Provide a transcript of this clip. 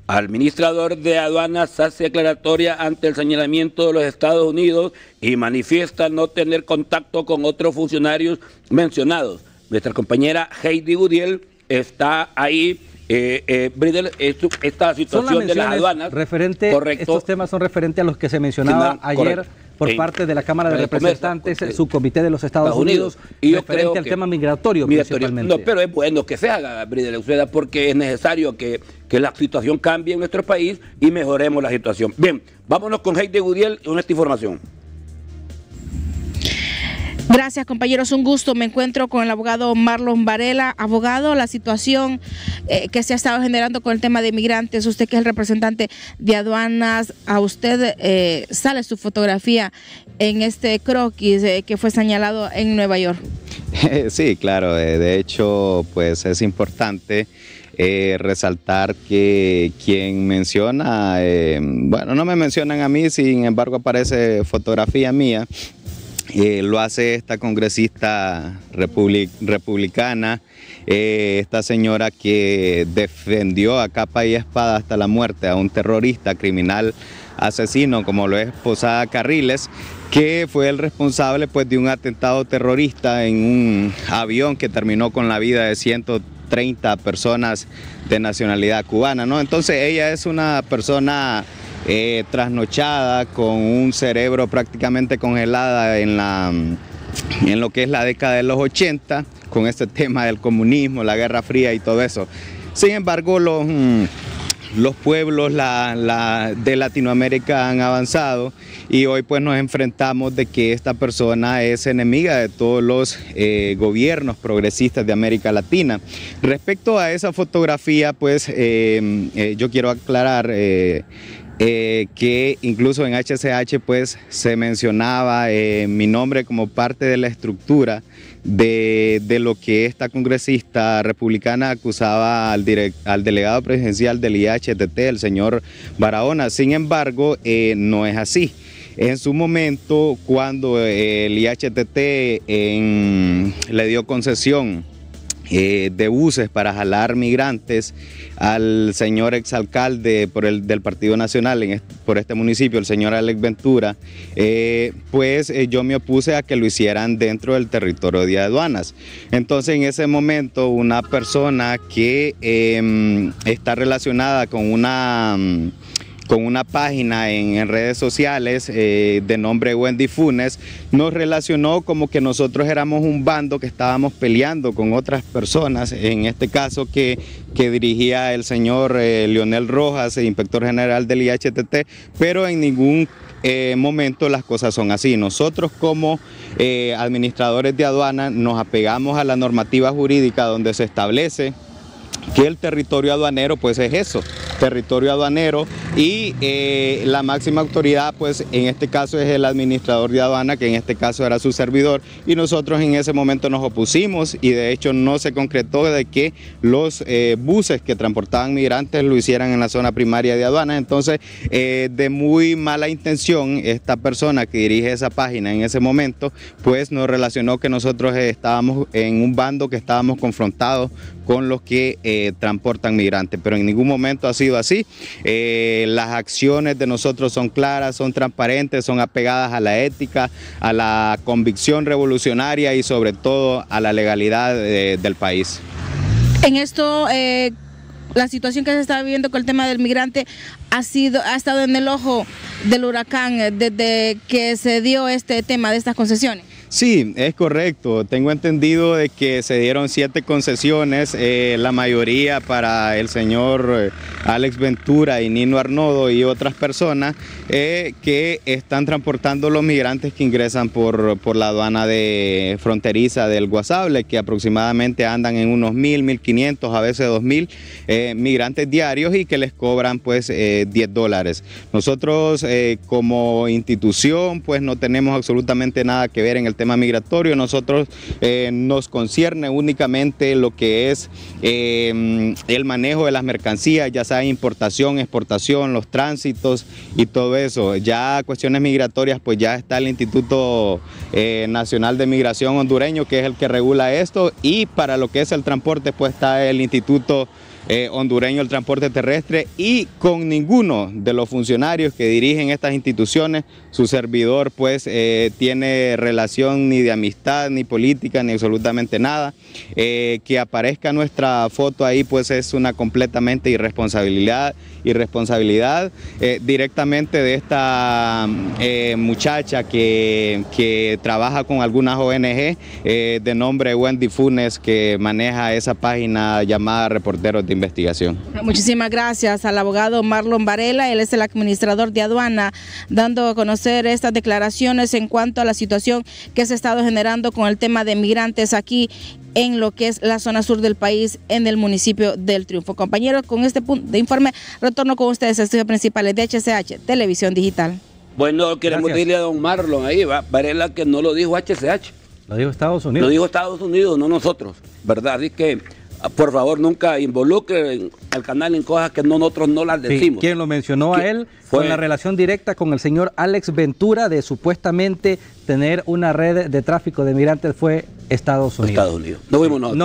Administrador de aduanas hace declaratoria ante el señalamiento de los Estados Unidos y manifiesta no tener contacto con otros funcionarios mencionados. Nuestra compañera Heidi Gudiel está ahí. Bridel, esta situación de las aduanas, correcto. Estos temas son referentes a los que se mencionaba ayer por parte de la Cámara de Representantes, su comité de los Estados Unidos, y yo referente creo al tema migratorio principalmente. No, pero es bueno que se haga, Bridel, porque es necesario que la situación cambie en nuestro país y mejoremos la situación. Bien, vámonos con Heidi Gudiel con esta información. Gracias, compañeros, un gusto. Me encuentro con el abogado Marlon Varela. Abogado, la situación que se ha estado generando con el tema de migrantes, usted que es el representante de aduanas, a usted sale su fotografía en este croquis que fue señalado en Nueva York. Sí, claro, de hecho, pues es importante resaltar que quien menciona, bueno, no me mencionan a mí, sin embargo aparece fotografía mía. Lo hace esta congresista republicana, esta señora que defendió a capa y espada hasta la muerte a un terrorista, criminal, asesino, como lo es Posada Carriles, que fue el responsable pues, de un atentado terrorista en un avión que terminó con la vida de 130 personas de nacionalidad cubana, ¿no? Entonces ella es una persona trasnochada, con un cerebro prácticamente congelada en lo que es la década de los 80, con este tema del comunismo, la Guerra Fría y todo eso. Sin embargo, los pueblos de Latinoamérica han avanzado y hoy pues nos enfrentamos de que esta persona es enemiga de todos los gobiernos progresistas de América Latina. Respecto a esa fotografía, pues yo quiero aclarar que incluso en HCH pues se mencionaba mi nombre como parte de la estructura de lo que esta congresista republicana acusaba al delegado presidencial del IHTT, el señor Barahona. Sin embargo, no es así. En su momento, cuando el IHTT le dio concesión de buses para jalar migrantes al señor exalcalde del Partido Nacional por este municipio, el señor Alex Ventura, pues yo me opuse a que lo hicieran dentro del territorio de aduanas. Entonces en ese momento una persona que está relacionada con una página en redes sociales de nombre Wendy Funes, nos relacionó como que nosotros éramos un bando que estábamos peleando con otras personas, en este caso que dirigía el señor Leonel Rojas, inspector general del IHTT, pero en ningún momento las cosas son así. Nosotros como administradores de aduanas nos apegamos a la normativa jurídica donde se establece que el territorio aduanero pues es eso, territorio aduanero, y la máxima autoridad pues en este caso es el administrador de aduana, que en este caso era su servidor, y nosotros en ese momento nos opusimos y de hecho no se concretó de que los buses que transportaban migrantes lo hicieran en la zona primaria de aduana. Entonces de muy mala intención esta persona que dirige esa página en ese momento pues nos relacionó que nosotros estábamos en un bando que estábamos confrontados con los que transportan migrantes, pero en ningún momento ha sido así. Las acciones de nosotros son claras, son transparentes, son apegadas a la ética, a la convicción revolucionaria y sobre todo a la legalidad del país. En esto, la situación que se está viviendo con el tema del migrante ha estado en el ojo del huracán desde que se dio este tema de estas concesiones. Sí, es correcto. Tengo entendido de que se dieron 7 concesiones, la mayoría para el señor Alex Ventura y Nino Arnodo y otras personas que están transportando los migrantes que ingresan por la aduana fronteriza del Guasable, que aproximadamente andan en unos 1.000, 1.500, a veces 2.000 migrantes diarios y que les cobran pues $10. Nosotros como institución pues no tenemos absolutamente nada que ver en el tema migratorio. Nosotros nos concierne únicamente lo que es el manejo de las mercancías, ya sea importación, exportación, los tránsitos y todo eso. Ya cuestiones migratorias pues ya está el Instituto Nacional de Migración hondureño, que es el que regula esto, y para lo que es el transporte pues está el Instituto hondureño del transporte terrestre, y con ninguno de los funcionarios que dirigen estas instituciones su servidor pues tiene relación ni de amistad, ni política, ni absolutamente nada. Que aparezca nuestra foto ahí pues es una completamente irresponsabilidad directamente de esta muchacha que trabaja con algunas ONG de nombre Wendy Funes, que maneja esa página llamada Reporteros de Investigación. Muchísimas gracias al abogado Marlon Varela, él es el administrador de aduana, dando a conocer estas declaraciones en cuanto a la situación que se ha estado generando con el tema de migrantes aquí en lo que es la zona sur del país, en el municipio del Triunfo. Compañeros, con este punto de informe, retorno con ustedes a estudios principales de HCH, Televisión Digital. Bueno, queremos decirle a don Marlon ahí, Varela, que no lo dijo HCH. Lo dijo Estados Unidos. Lo dijo Estados Unidos, no nosotros, ¿verdad? Así que, por favor, nunca involucren al canal en cosas que nosotros no las decimos. Quien lo mencionó a él fue con la relación directa con el señor Alex Ventura de supuestamente tener una red de tráfico de migrantes fue Estados Unidos. Estados Unidos. Nos vemos nosotros.